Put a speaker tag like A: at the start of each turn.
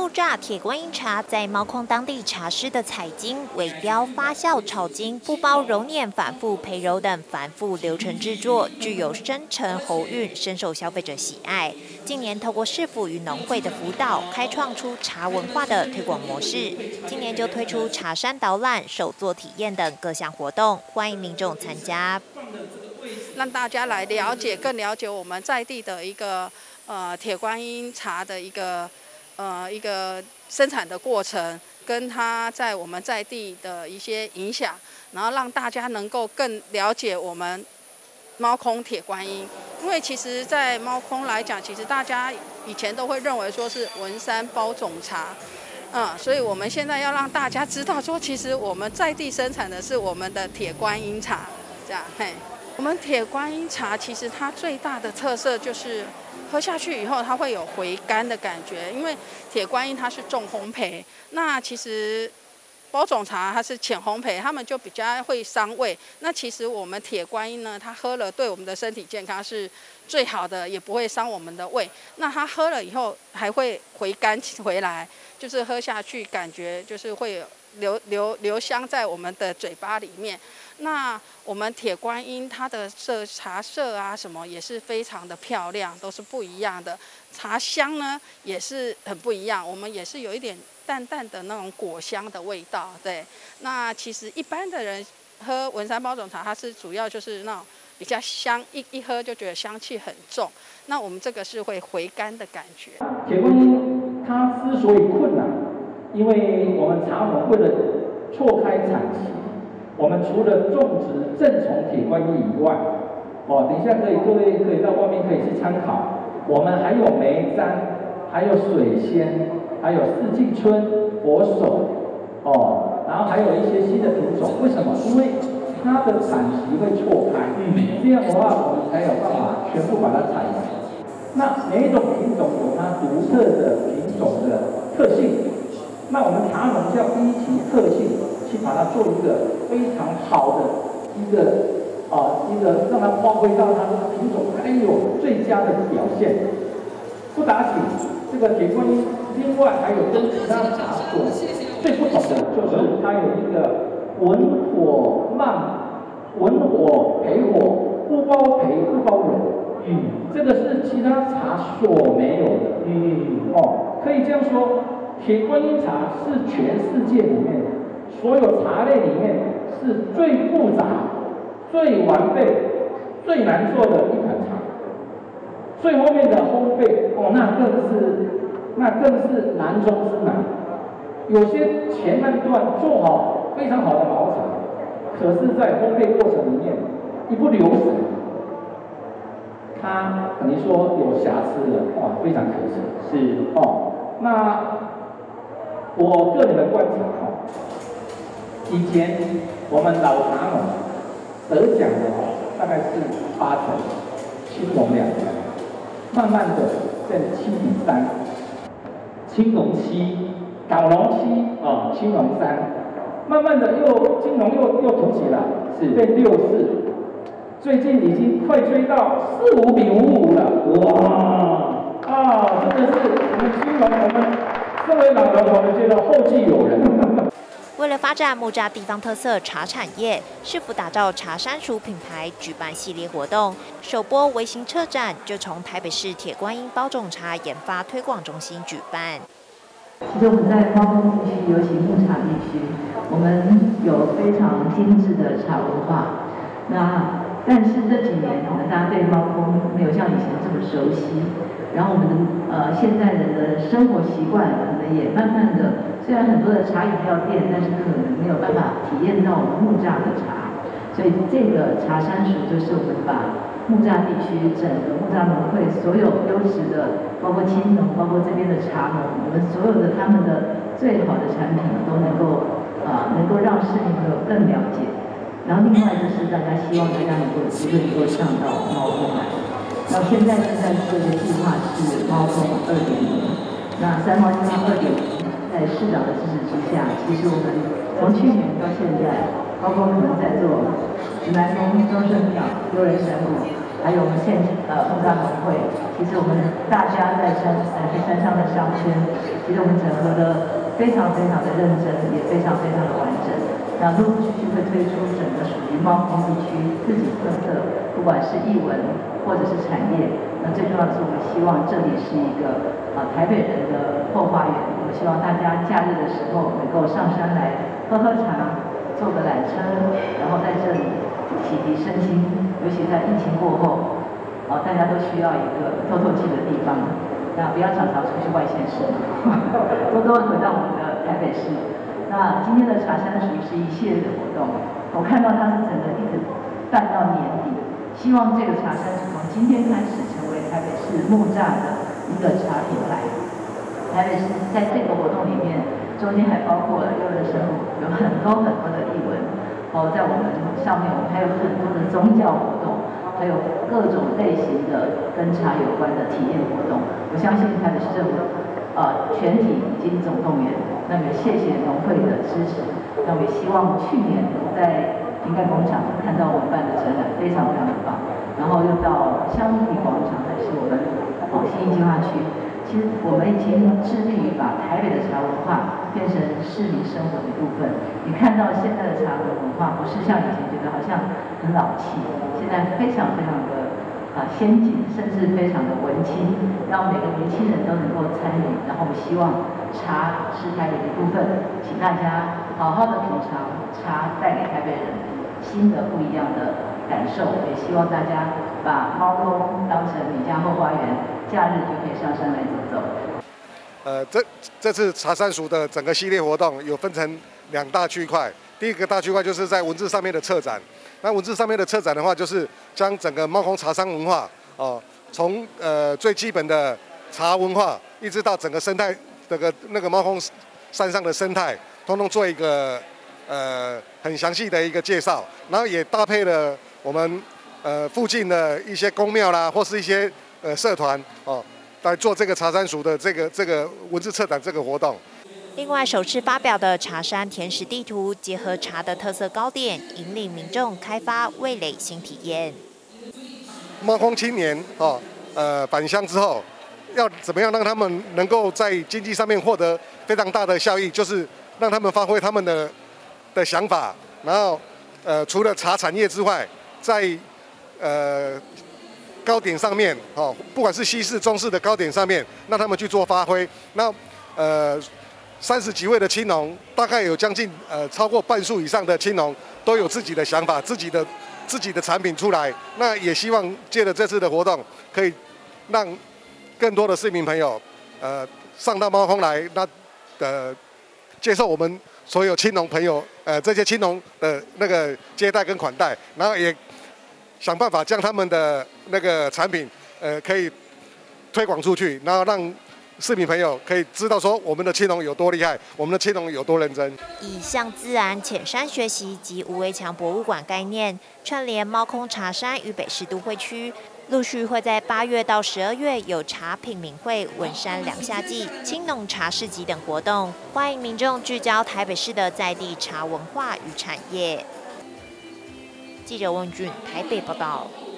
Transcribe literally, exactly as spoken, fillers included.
A: 木栅铁观音茶在猫空当地茶师的采精、萎凋、发酵、炒精、不包、揉捻、反复焙揉等繁复流程制作，具有深沉喉韵，深受消费者喜爱。近年透过市府与农会的辅导，开创出茶文化的推广模式。今年就推出茶山导览、手作体验等各项活动，欢迎民众参加。
B: 让大家来了解、更了解我们在地的一个呃铁观音茶的一个呃一个生产的过程，跟它在我们在地的一些影响，然后让大家能够更了解我们猫空铁观音。因为其实，在猫空来讲，其实大家以前都会认为说是文山包种茶，嗯，所以我们现在要让大家知道说，其实我们在地生产的是我们的铁观音茶，这样嘿。我们铁观音茶其实它最大的特色就是喝下去以后它会有回甘的感觉，因为铁观音它是重烘焙，那其实包种茶它是浅烘焙，它们就比较会伤胃。那其实我们铁观音呢，它喝了对我们的身体健康是最好的，也不会伤我们的胃。那它喝了以后还会回甘回来，就是喝下去感觉就是会留留留香在我们的嘴巴里面。那我们铁观音它的色茶色啊什么也是非常的漂亮，都是不一样的。茶香呢也是很不一样，我们也是有一点淡淡的那种果香的味道。对，那其实一般的人喝文山包种茶，它是主要就是那种比较香，一一喝就觉得香气很重。那我们这个是会回甘的感觉。
C: 铁观音它之所以困难，因为我们茶农为了错开产期。我们除了种植正统铁观音以外，哦，等一下可以各位可以到外面可以去参考。我们还有梅簪，还有水仙，还有四季春、佛手，哦，然后还有一些新的品种。为什么？因为它的产期会错开，嗯，这样的话我们才有办法全部把它采完。那每一种品种有它独特的品种的特性，那我们茶农就要依其特性。去把它做一个非常好的一个啊一个让它发挥到它的品种该有最佳的表现。不打紧，这个铁观音另外还有跟其他茶所最不同的就是它有一个文火慢文火焙火，不包焙不包揉。嗯，这个是其他茶所没有的。嗯哦，可以这样说，铁观音茶是全世界里面。所有茶类里面是最复杂、最完备、最难做的一款茶。最后面的烘焙，哦，那更是那更是难中之难。有些前半段做好非常好的毛茶，可是，在烘焙过程里面一不留神，它等于说有瑕疵了，哇，非常可惜。是哦，那我个人的观察哦。以前我们老茶农得奖的哦，大概是八成，青龙两成，慢慢的变七比三，青龙七，搞龙七啊，青龙三，慢慢的又金龙又又突起了，是变六四，最近已经快追到四五比五五了，哇啊，真的是我们青龙，我们身为老农，我们觉得后继有人。
A: 为了发展木栅地方特色茶产业，市府打造茶山薯品牌，举办系列活动。首波微型车展就从台北市铁观音包种茶研发推广中心举办。
D: 其实我们在猫空地区，尤其木栅地区，我们有非常精致的茶文化。那但是这几年，可能大家对猫空没有像以前这么熟悉。然后我们的呃现在人的生活习惯可能也慢慢的，虽然很多的茶饮料店，但是可能没有办法体验到我们木栅的茶，所以这个茶山薯就是我们把木栅地区整个木栅农会所有优质的，包括青农，包括这边的茶农，我们所有的他们的最好的产品都能够啊、呃、能够让市民朋友更了解。然后另外就是大家希望大家能够有机会能够上到猫空来。那现在正在做的计划是猫空二点零，那三猫空二点零在市长的支持之下，其实我们从去年到现在，猫空可能在做指南宫、中圣庙、悠人山谷， 还有我们县呃木栅农会，其实我们大家在山呃去山上的商圈，其实我们整合的非常非常的认真，也非常非常的完整。那陆陆续续会推出整个属于猫空地区自己特色，不管是艺文或者是产业。那最重要的是，我们希望这里是一个呃台北人的后花园。我们希望大家假日的时候能够上山来喝喝茶，坐个缆车，然后在这里洗涤身心。尤其在疫情过后，哦，大家都需要一个透透气的地方。那不要常常出去外县市，多多回到我们的台北市。那今天的茶山属于是一系列的活动，我看到它是整个一直办到年底，希望这个茶山从今天开始成为台北市木栅的一个茶品牌。台北市在这个活动里面，中间还包括了幼儿生活，有很多很多的艺文。哦，在我们上面，我们还有很多的宗教活动，还有各种类型的跟茶有关的体验活动。我相信台北市政府呃全体已经总动员，那么谢谢农会的支持。那我也希望去年在瓶盖工厂看到我们办的展览非常非常的棒，然后又到香堤广场，还是我们哦新义计划区。其实我们已经致力于把台北的茶文化变成市民生活的一部分。你看到现在的茶文文化，不是像以前觉得好像很老气，现在非常非常的啊先进，甚至非常的文青，让每个年轻人都能够参与。然后我们希望茶是台北的一部分，请大家好好的品尝茶带给台北人新的不一样的感受。也希望大家把猫空当成你家后花园，假日就可以上山来走走。
E: 呃，这这次茶山塾的整个系列活动有分成两大区块。第一个大区块就是在文字上面的策展。那文字上面的策展的话，就是将整个猫空茶山文化哦，从呃最基本的茶文化，一直到整个生态这个那个猫空山上的生态，通通做一个呃很详细的一个介绍。然后也搭配了我们呃附近的一些宫庙啦，或是一些呃社团哦。来做这个茶山塾的这个这个文字策展这个活动。
A: 另外，首次发表的茶山甜食地图，结合茶的特色糕点，引领民众开发味蕾新体验。
E: 猫空青年哦，呃返乡之后，要怎么样让他们能够在经济上面获得非常大的效益，就是让他们发挥他们的的想法，然后呃除了茶产业之外，在呃。糕点上面，哦，不管是西式、中式的糕点上面，让他们去做发挥。那，呃，三十几位的青农，大概有将近呃超过半数以上的青农都有自己的想法、自己的自己的产品出来。那也希望借着这次的活动，可以让更多的市民朋友，呃，上到猫空来，那呃接受我们所有青农朋友，呃这些青农的那个接待跟款待，然后也。想办法将他们的那个产品，呃，可以推广出去，然后让市民朋友可以知道说我们的青农有多厉害，我们的青农有多认真。
A: 以向自然浅山学习及无围墙博物馆概念，串联猫空茶山与北市都会区，陆续会在八月到十二月有茶品茗会、文山凉夏季、青农茶市集等活动，欢迎民众聚焦台北市的在地茶文化与产业。记者温俊台北报道。